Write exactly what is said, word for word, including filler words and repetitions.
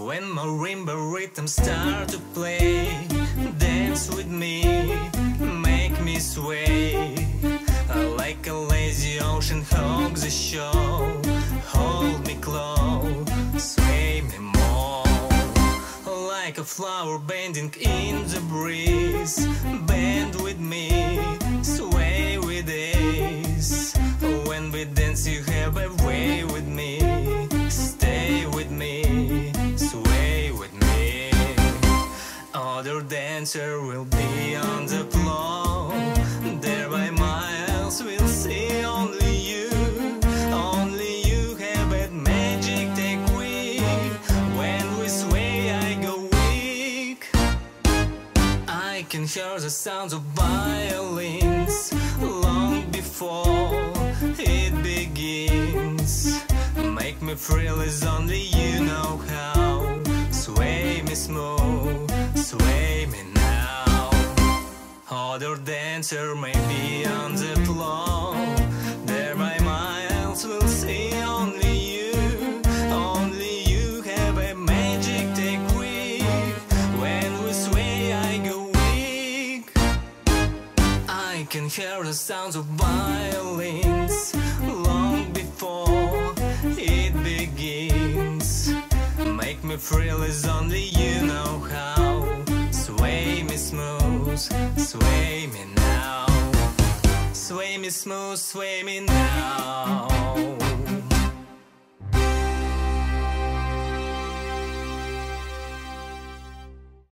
When marimba rhythms start to play, dance with me, make me sway. Like a lazy ocean hogs the show. Hold me close, sway me more. Like a flower bending in the breeze, bend with me, sway with ease. When we dance you have a way with me, stay with me, sway with me. Other dancer will be on the floor, there by miles we'll see only you. Only you have that magic technique. When we sway I go weak. I can hear the sounds of violins long before it begins. Make me thrill as only you know how. Sway me smooth, sway me now. Other dancer may be on the floor, there by miles we'll see only you. Only you have a magic technique. When we sway I go weak. I can hear the sounds of violins long before it begins. Make me thrill as only you know how. Sway me smooth, sway me now. Sway me smooth, sway me now.